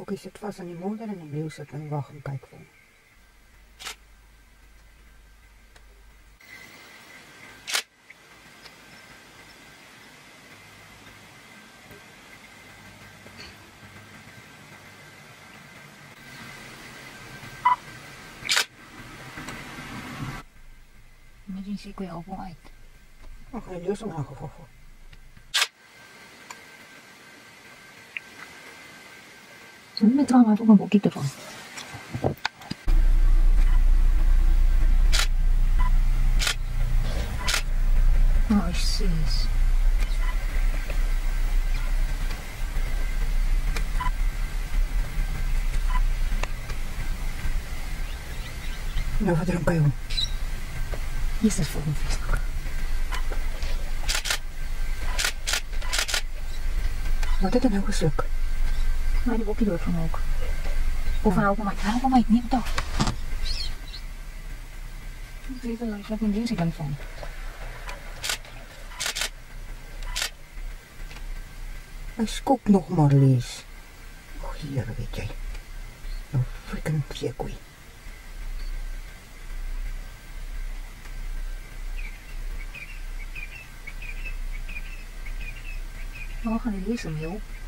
Bokkie sit vas aan die modder en die leeu sit en wag en kyk vir hom. Imagine sy kon help hom uit. Ag, hy lees hom in geval voor. Zo met drama ook een Bokkie te van. Oh, sis. Nou, wat drink hy hom? Hier is het volgende feestdag. Wat het hy nou gesluk? Maar die Bokkie dood van my ook. Of help hom uit, neem het af. Ik weet wel, ik heb een dienst van. Hy skok nog maar lees. O, Here, weet jy. Nou, freaking seekoei. Waar gaan die lees om, joh?